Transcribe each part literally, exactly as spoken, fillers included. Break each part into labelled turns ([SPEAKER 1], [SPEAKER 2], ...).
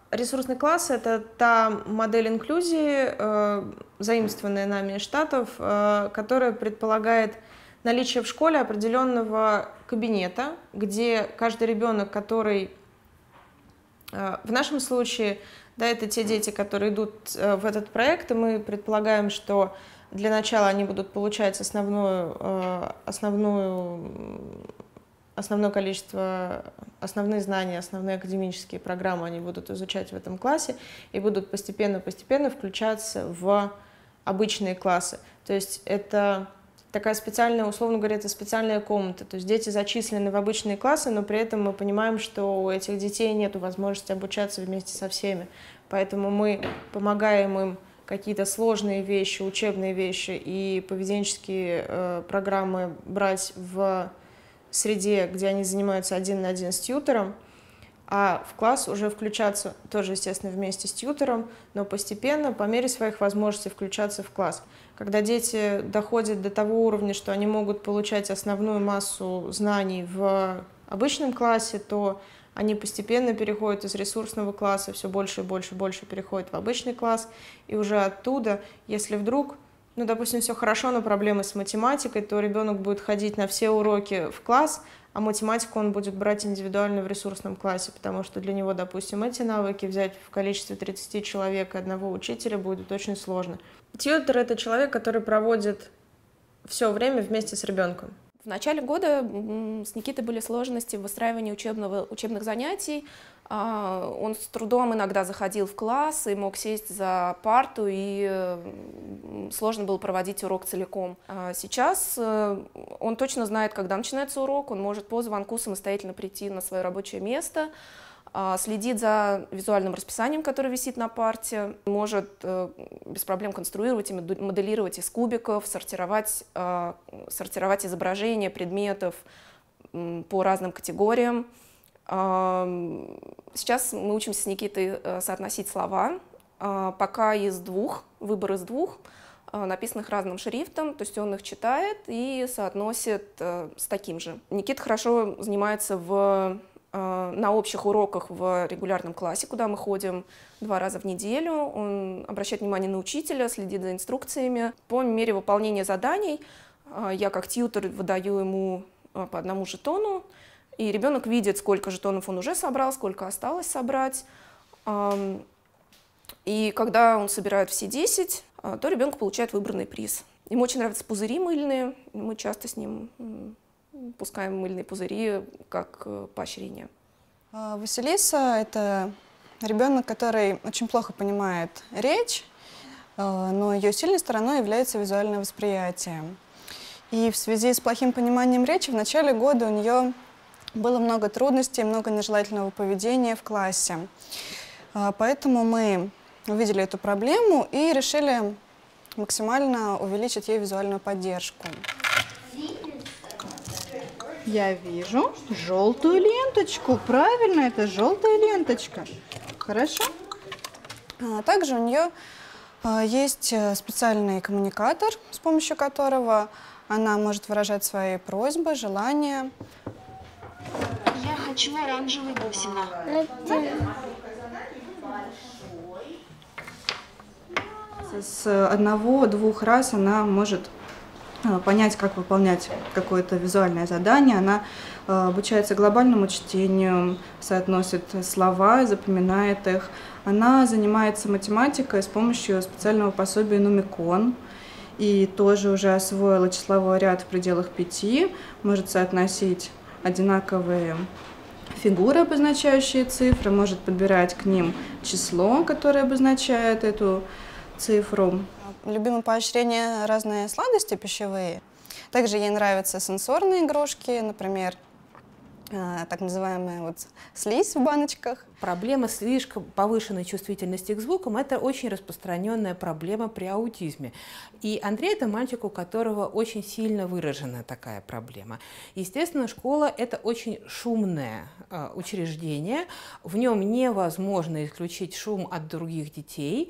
[SPEAKER 1] Ресурсный класс — это та модель инклюзии, э, заимствованная нами из Штатов, э, которая предполагает наличие в школе определенного кабинета, где каждый ребенок, который э, в нашем случае, да, это те дети, которые идут э, в этот проект, и мы предполагаем, что для начала они будут получать основную, э, основную Основное количество, основные знания, основные академические программы они будут изучать в этом классе и будут постепенно-постепенно включаться в обычные классы. То есть это такая специальная, условно говоря, это специальная комната. То есть дети зачислены в обычные классы, но при этом мы понимаем, что у этих детей нет возможности обучаться вместе со всеми. Поэтому мы помогаем им какие-то сложные вещи, учебные вещи и поведенческие э, программы брать в среде, где они занимаются один на один с тьютором, а в класс уже включаться тоже, естественно, вместе с тьютором, но постепенно, по мере своих возможностей, включаться в класс. Когда дети доходят до того уровня, что они могут получать основную массу знаний в обычном классе, то они постепенно переходят из ресурсного класса, все больше и больше и больше переходят в обычный класс, и уже оттуда, если вдруг ну, допустим, все хорошо, но проблемы с математикой, то ребенок будет ходить на все уроки в класс, а математику он будет брать индивидуально в ресурсном классе, потому что для него, допустим, эти навыки взять в количестве тридцати человек и одного учителя будет очень сложно. Тьютор — это человек, который проводит все время вместе с ребенком.
[SPEAKER 2] В начале года с Никитой были сложности в выстраивании учебного, учебных занятий. Он с трудом иногда заходил в класс и мог сесть за парту, и сложно было проводить урок целиком. Сейчас он точно знает, когда начинается урок, он может по звонку самостоятельно прийти на свое рабочее место, следит за визуальным расписанием, которое висит на парте, может без проблем конструировать и моделировать из кубиков, сортировать, сортировать изображения предметов по разным категориям. Сейчас мы учимся с Никитой соотносить слова, пока из двух, выбор из двух, написанных разным шрифтом, то есть он их читает и соотносит с таким же. Никита хорошо занимается в на общих уроках в регулярном классе, куда мы ходим два раза в неделю. Он обращает внимание на учителя, следит за инструкциями. По мере выполнения заданий я как тьютор выдаю ему по одному жетону, и ребенок видит, сколько жетонов он уже собрал, сколько осталось собрать. И когда он собирает все десять, то ребенок получает выбранный приз. Ему очень нравятся пузыри мыльные, мы часто с ним пускаем мыльные пузыри как поощрение.
[SPEAKER 3] Василиса — это ребенок, который очень плохо понимает речь, но ее сильной стороной является визуальное восприятие. И в связи с плохим пониманием речи в начале года у нее было много трудностей, много нежелательного поведения в классе. Поэтому мы увидели эту проблему и решили максимально увеличить ей визуальную поддержку.
[SPEAKER 4] Я вижу желтую ленточку. Правильно, это желтая ленточка. Хорошо.
[SPEAKER 3] Также у нее есть специальный коммуникатор, с помощью которого она может выражать свои просьбы, желания.
[SPEAKER 5] Я хочу оранжевый бусина.
[SPEAKER 4] С одного-двух раз она может понять, как выполнять какое-то визуальное задание. Она обучается глобальному чтению, соотносит слова, запоминает их. Она занимается математикой с помощью специального пособия Нумикон. И тоже уже освоила числовой ряд в пределах пяти, может соотносить одинаковые фигуры, обозначающие цифры, может подбирать к ним число, которое обозначает эту цифру.
[SPEAKER 3] Любимое поощрение — разные сладости пищевые. Также ей нравятся сенсорные игрушки, например, так называемая вот слизь в баночках.
[SPEAKER 6] Проблема слишком повышенной чувствительности к звукам – это очень распространенная проблема при аутизме. И Андрей – это мальчик, у которого очень сильно выражена такая проблема. Естественно, школа – это очень шумное э, учреждение, в нем невозможно исключить шум от других детей.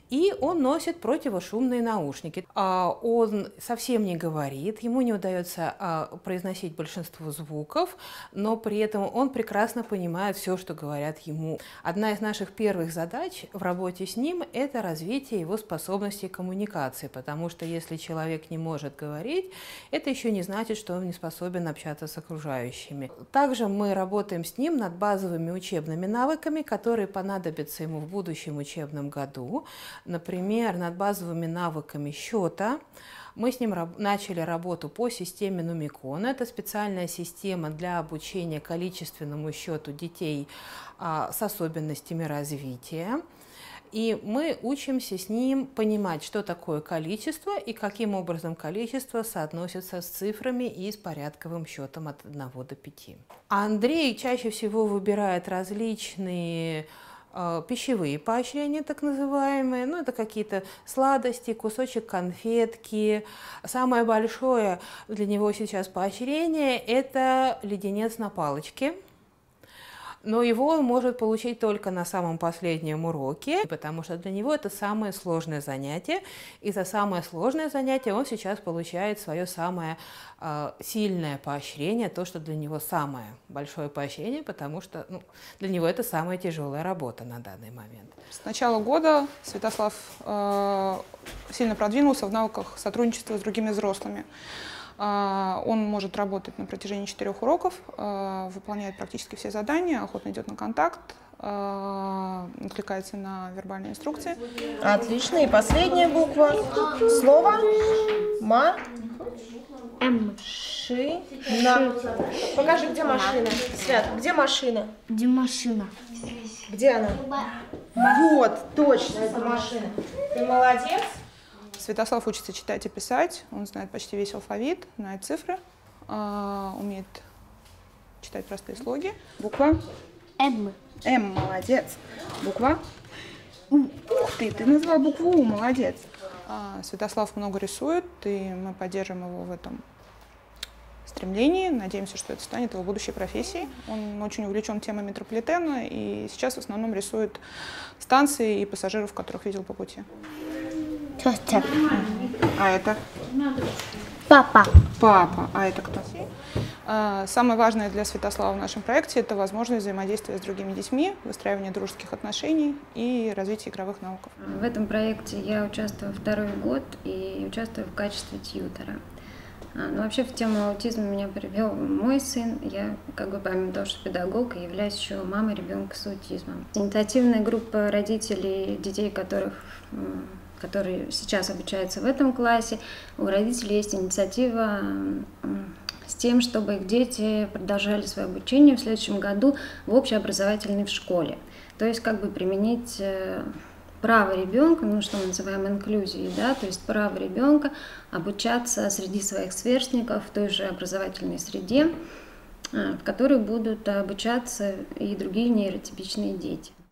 [SPEAKER 6] и он носит противошумные наушники. Он совсем не говорит, ему не удается произносить большинство звуков, но при этом он прекрасно понимает все, что говорят ему. Одна из наших первых задач в работе с ним – это развитие его способностей коммуникации, потому что если человек не может говорить, это еще не значит, что он не способен общаться с окружающими. Также мы работаем с ним над базовыми учебными навыками, которые понадобятся ему в будущем учебном году. Например, над базовыми навыками счета. Мы с ним раб- начали работу по системе Numicon. Это специальная система для обучения количественному счету детей а, с особенностями развития. И мы учимся с ним понимать, что такое количество и каким образом количество соотносится с цифрами и с порядковым счетом от одного до пяти. А Андрей чаще всего выбирает различные э, пищевые поощрения, так называемые. Ну, это какие-то сладости, кусочек конфетки. Самое большое для него сейчас поощрение – это леденец на палочке. Но его он может получить только на самом последнем уроке, потому что для него это самое сложное занятие. И за самое сложное занятие он сейчас получает свое самое э, сильное поощрение, то, что для него самое большое поощрение, потому что ну, для него это самая тяжелая работа на данный момент.
[SPEAKER 7] С начала года Святослав э, сильно продвинулся в навыках сотрудничества с другими взрослыми. Он может работать на протяжении четырех уроков, выполняет практически все задания, охотно идет на контакт, откликается на вербальные инструкции.
[SPEAKER 1] Отлично. И последняя буква. Слово. Ма.
[SPEAKER 8] М.
[SPEAKER 1] Ши. На. Покажи, где машина. Свят, где машина?
[SPEAKER 8] Где машина?
[SPEAKER 1] Где она? Вот, точно, это машина. Ты молодец.
[SPEAKER 7] Святослав учится читать и писать, он знает почти весь алфавит, знает цифры, э, умеет читать простые слоги. Буква
[SPEAKER 8] М.
[SPEAKER 7] М, молодец. Буква У. Ух ты, ты назвал букву У, молодец. Э, Святослав много рисует, и мы поддержим его в этом стремлении. Надеемся, что это станет его будущей профессией. Он очень увлечен темой метрополитена и сейчас в основном рисует станции и пассажиров, которых видел по пути.
[SPEAKER 8] Тетя.
[SPEAKER 7] А это?
[SPEAKER 8] Папа.
[SPEAKER 7] Папа. А это кто? Самое важное для Святослава в нашем проекте – это возможность взаимодействия с другими детьми, выстраивание дружеских отношений и развитие игровых навыков.
[SPEAKER 9] В этом проекте я участвую второй год и участвую в качестве тьютера. Но вообще в тему аутизма меня привел мой сын. Я, как бы помимо того, что педагог, являюсь еще мамой ребенка с аутизмом. Инициативная группа родителей детей, которых которые сейчас обучаются в этом классе, у родителей есть инициатива с тем, чтобы их дети продолжали свое обучение в следующем году в общеобразовательной в школе. То есть как бы применить право ребенка, ну что мы называем инклюзией, да, то есть право ребенка обучаться среди своих сверстников в той же образовательной среде, в которой будут обучаться и другие нейротипичные дети.